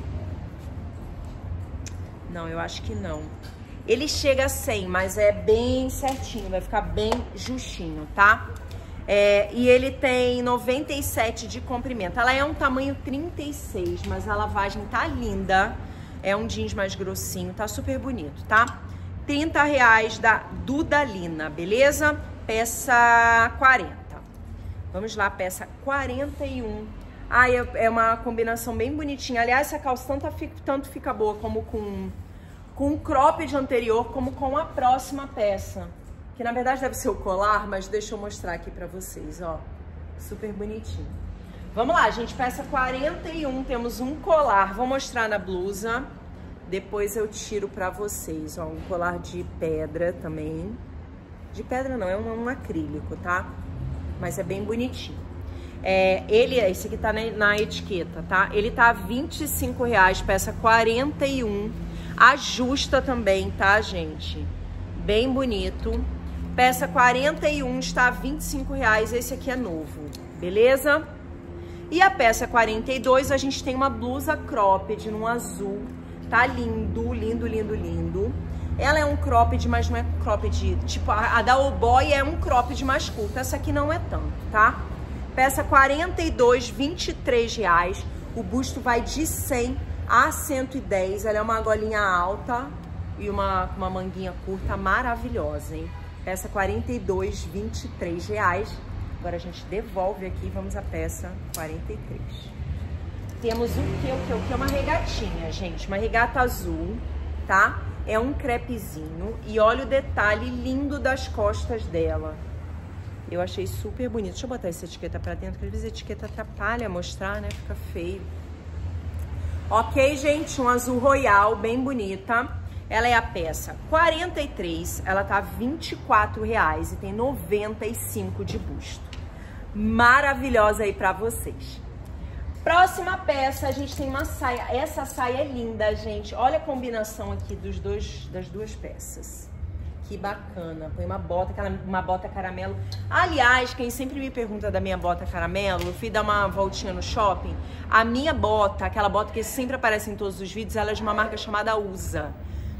Não, eu acho que não. Ele chega a cem, mas é bem certinho, vai ficar bem justinho, tá? É, e ele tem noventa e sete de comprimento. Ela é um tamanho trinta e seis, mas a lavagem tá linda. É um jeans mais grossinho, tá super bonito, tá? trinta reais da Dudalina, beleza? Peça quarenta. Vamos lá, peça quarenta e um. Ai, é uma combinação bem bonitinha. Aliás, essa calça tanto fica, tanto fica boa como com, com o cropped anterior, como com a próxima peça. Que na verdade deve ser o colar, mas deixa eu mostrar aqui pra vocês, ó. Super bonitinho. Vamos lá, gente, peça quarenta e um, temos um colar. Vou mostrar na blusa, depois eu tiro pra vocês, ó. Um colar de pedra também. De pedra não, é um, um acrílico, tá? Mas é bem bonitinho. É, ele, esse aqui tá na, na etiqueta, tá? Ele tá vinte e cinco reais, peça quarenta e um. Ajusta também, tá, gente? Bem bonito. Peça quarenta e um, está vinte e cinco reais, esse aqui é novo, beleza? E a peça quarenta e dois, a gente tem uma blusa cropped num azul, tá lindo, lindo, lindo, lindo. Ela é um cropped, mas não é cropped, tipo, a, a da Oh Boy é um cropped mais curto, essa aqui não é tanto, tá? Peça quarenta e dois, vinte e três reais, o busto vai de cem a cento e dez, ela é uma golinha alta e uma, uma manguinha curta maravilhosa, hein? Peça quarenta e dois, vinte e três reais. Agora a gente devolve aqui, vamos à peça quarenta e três. Temos o que, o que, o que? Uma regatinha, gente. Uma regata azul, tá? É um crepezinho. E olha o detalhe lindo das costas dela. Eu achei super bonito. Deixa eu botar essa etiqueta pra dentro, porque às vezes a etiqueta atrapalha mostrar, né? Fica feio. Ok, gente? Um azul royal, bem bonita. Ela é a peça quarenta e três, ela tá vinte e quatro reais e tem noventa e cinco de busto. Maravilhosa aí pra vocês. Próxima peça, a gente tem uma saia. Essa saia é linda, gente. Olha a combinação aqui dos dois, das duas peças. Que bacana. Põe uma bota, uma bota caramelo. Aliás, quem sempre me pergunta da minha bota caramelo, eu fui dar uma voltinha no shopping. A minha bota, aquela bota que sempre aparece em todos os vídeos, ela é de uma marca chamada Usa.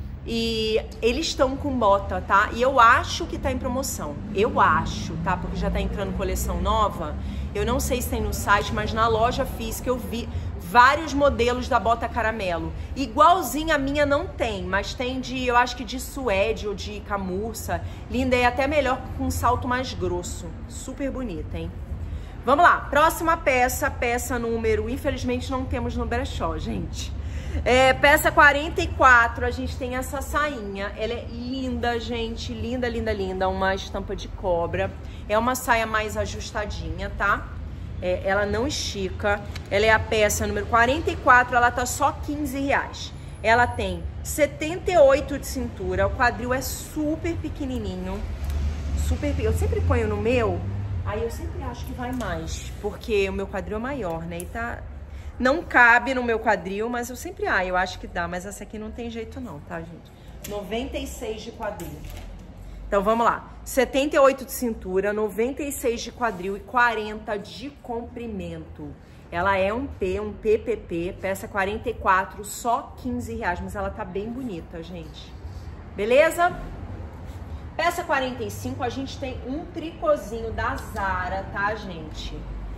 E eles estão com bota, tá? E eu acho que tá em promoção. Eu acho, tá? Porque já tá entrando coleção nova. Eu não sei se tem no site, mas na loja física eu vi vários modelos da bota caramelo. Igualzinha a minha não tem, mas tem de, eu acho que de suede ou de camurça. Linda e até melhor com um salto mais grosso. Super bonita, hein? Vamos lá, próxima peça, peça número... Infelizmente não temos no brechó, gente. É, peça quarenta e quatro, a gente tem essa sainha, ela é linda, gente, linda, linda, linda, uma estampa de cobra, é uma saia mais ajustadinha, tá? É, ela não estica, ela é a peça número quarenta e quatro, ela tá só quinze reais. Ela tem setenta e oito de cintura, o quadril é super pequenininho, super, eu sempre ponho no meu, aí eu sempre acho que vai mais, porque o meu quadril é maior, né, e tá... Não cabe no meu quadril, mas eu sempre, ah, eu acho que dá, mas essa aqui não tem jeito não, tá, gente? noventa e seis de quadril. Então, vamos lá. setenta e oito de cintura, noventa e seis de quadril e quarenta de comprimento. Ela é um P, um P P P, peça quarenta e quatro, só quinze reais, mas ela tá bem bonita, gente. Beleza? Peça quarenta e cinco, a gente tem um tricôzinho da Zara, tá, gente?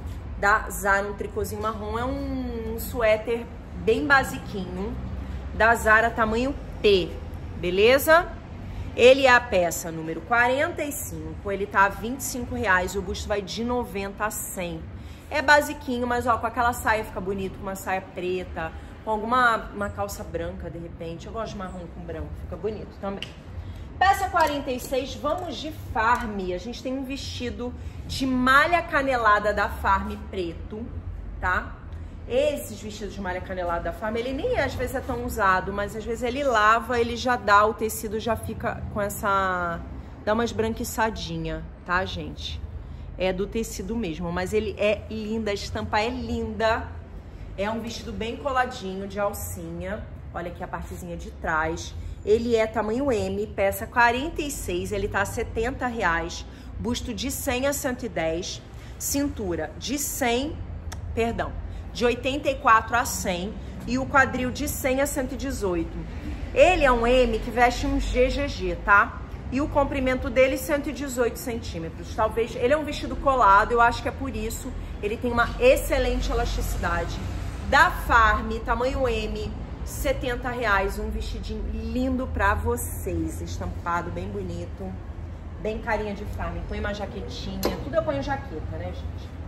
Da Zara, um tricôzinho marrom, é um, um suéter bem basiquinho, da Zara, tamanho P, beleza? Ele é a peça número quarenta e cinco, ele tá a vinte e cinco reais, o busto vai de noventa a cem. É basiquinho, mas ó, com aquela saia fica bonito, com uma saia preta, com alguma uma calça branca, de repente. Eu gosto de marrom com branco, fica bonito também. Peça quarenta e seis, vamos de Farm. A gente tem um vestido de malha canelada da Farm preto, tá? Esses vestidos de malha canelada da Farm, ele nem às vezes é tão usado, mas às vezes ele lava, ele já dá, o tecido já fica com essa... dá uma esbranquiçadinha, tá, gente? É do tecido mesmo, mas ele é lindo, a estampa é linda. É um vestido bem coladinho, de alcinha. Olha aqui a partezinha de trás. Ele é tamanho M, peça quarenta e seis, ele tá a setenta reais. Busto de cem a cento e dez. Cintura de cem, perdão, de oitenta e quatro a cem. E o quadril de cem a cento e dezoito. Ele é um M que veste um G G G, tá? E o comprimento dele cento e dezoito centímetros. Talvez, ele é um vestido colado, eu acho que é por isso. Ele tem uma excelente elasticidade. Da Farm, tamanho M, setenta reais, um vestidinho lindo pra vocês, estampado, bem bonito, bem carinha de Farm. Põe uma jaquetinha, tudo eu ponho jaqueta, né, gente?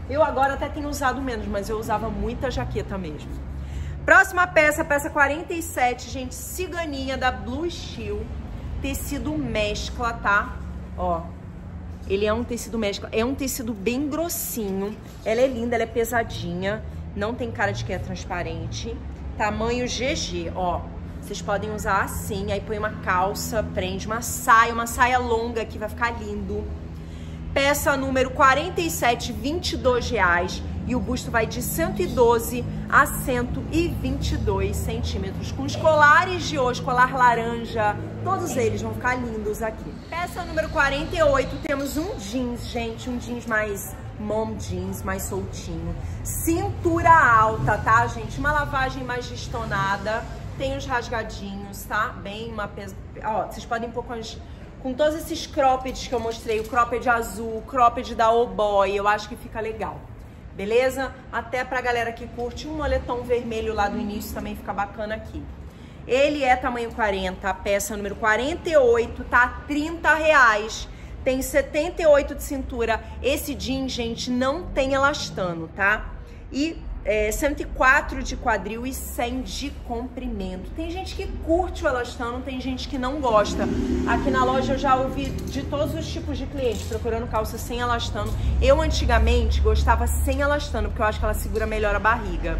Eu agora até tenho usado menos, mas eu usava muita jaqueta mesmo. Próxima peça, peça quarenta e sete, gente, ciganinha da Blue Steel, tecido mescla, tá? Ó, ele é um tecido mescla, é um tecido bem grossinho, ela é linda, ela é pesadinha, não tem cara de que é transparente, tamanho G G, ó, vocês podem usar assim, aí põe uma calça, prende uma saia, uma saia longa que vai ficar lindo. Peça número quarenta e sete, vinte e dois reais. E o busto vai de cento e doze a cento e vinte e dois centímetros. Com os colares de hoje, colar laranja, todos eles vão ficar lindos aqui. Peça número quarenta e oito, temos um jeans, gente, um jeans mais mom jeans, mais soltinho. Cintura alta, tá, gente? Uma lavagem mais gestonada. Tem os rasgadinhos, tá? Bem uma... Pes... Ó, vocês podem pôr com as... Com todos esses croppeds que eu mostrei, o cropped azul, o cropped da Oh Boy, eu acho que fica legal. Beleza? Até pra galera que curte um moletom vermelho lá do início também fica bacana aqui. Ele é tamanho quarenta, a peça número quarenta e oito, tá trinta reais. Tem setenta e oito de cintura. Esse jeans, gente, não tem elastano, tá? E é, cento e quatro de quadril e cem de comprimento. Tem gente que curte o elastano, tem gente que não gosta. Aqui na loja eu já ouvi de todos os tipos de clientes procurando calça sem elastano. Eu antigamente gostava sem elastano, porque eu acho que ela segura melhor a barriga.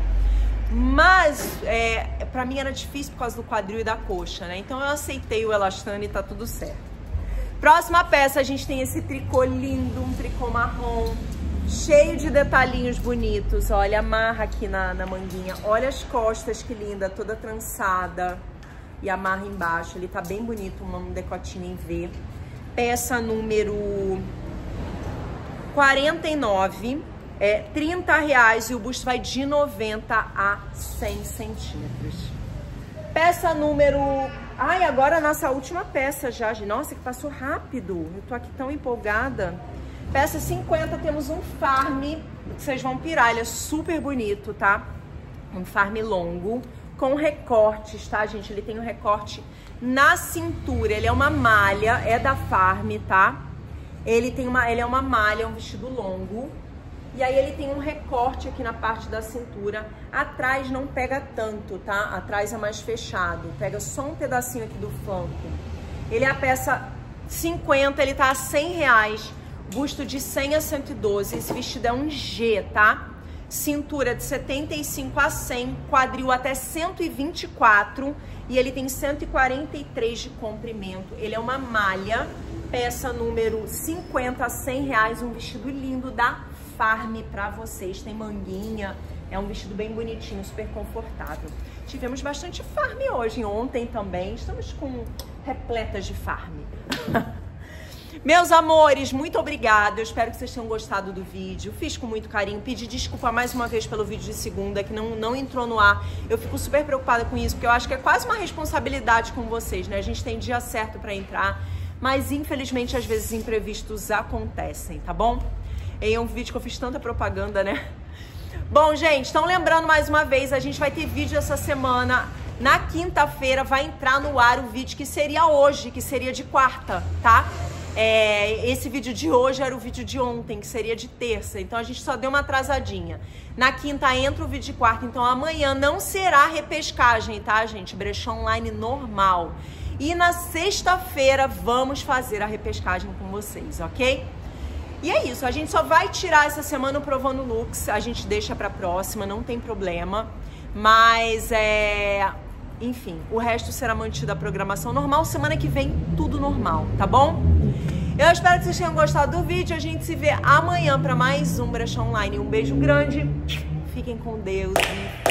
Mas é, pra mim era difícil por causa do quadril e da coxa, né? Então eu aceitei o elastano e tá tudo certo. Próxima peça, a gente tem esse tricô lindo, um tricô marrom, cheio de detalhinhos bonitos. Olha, amarra aqui na, na manguinha. Olha as costas, que linda, toda trançada. E amarra embaixo. Ele tá bem bonito, um decotinho em V. Peça número quarenta e nove. É trinta reais e o busto vai de noventa a cem centímetros. Peça número... Ai, agora a nossa última peça já. Nossa, que passou rápido. Eu tô aqui tão empolgada. Peça cinquenta, temos um farm, vocês vão pirar, ele é super bonito, tá? Um farm longo, com recortes, tá, gente? Ele tem um recorte na cintura, ele é uma malha, é da farm, tá? Ele, tem uma, ele é uma malha, é um vestido longo. E aí ele tem um recorte aqui na parte da cintura. Atrás não pega tanto, tá? Atrás é mais fechado, pega só um pedacinho aqui do flanco. Ele é a peça cinquenta, ele tá a cem reais. Busto de cem a cento e doze, esse vestido é um G, tá? Cintura de setenta e cinco a cem, quadril até cento e vinte e quatro e ele tem cento e quarenta e três de comprimento. Ele é uma malha, peça número cinquenta a cem reais, um vestido lindo da Farm pra vocês. Tem manguinha, é um vestido bem bonitinho, super confortável. Tivemos bastante Farm hoje, ontem também, estamos com repletas de Farm. Meus amores, muito obrigada, eu espero que vocês tenham gostado do vídeo, fiz com muito carinho, pedi desculpa mais uma vez pelo vídeo de segunda, que não, não entrou no ar, eu fico super preocupada com isso, porque eu acho que é quase uma responsabilidade com vocês, né, a gente tem dia certo pra entrar, mas infelizmente às vezes imprevistos acontecem, tá bom? É um vídeo que eu fiz tanta propaganda, né? Bom, gente, então lembrando mais uma vez, a gente vai ter vídeo essa semana, na quinta-feira vai entrar no ar o vídeo que seria hoje, que seria de quarta, tá? É, esse vídeo de hoje era o vídeo de ontem, que seria de terça, então a gente só deu uma atrasadinha. Na quinta entra o vídeo de quarta, então amanhã não será repescagem, tá, gente? Brechó online normal. E na sexta-feira vamos fazer a repescagem com vocês, ok? E é isso, a gente só vai tirar essa semana o Provando Looks, a gente deixa pra próxima, não tem problema. Mas, é... enfim, o resto será mantido a programação normal. Semana que vem, tudo normal, tá bom? Eu espero que vocês tenham gostado do vídeo. A gente se vê amanhã para mais um Brechó Online. Um beijo grande, fiquem com Deus e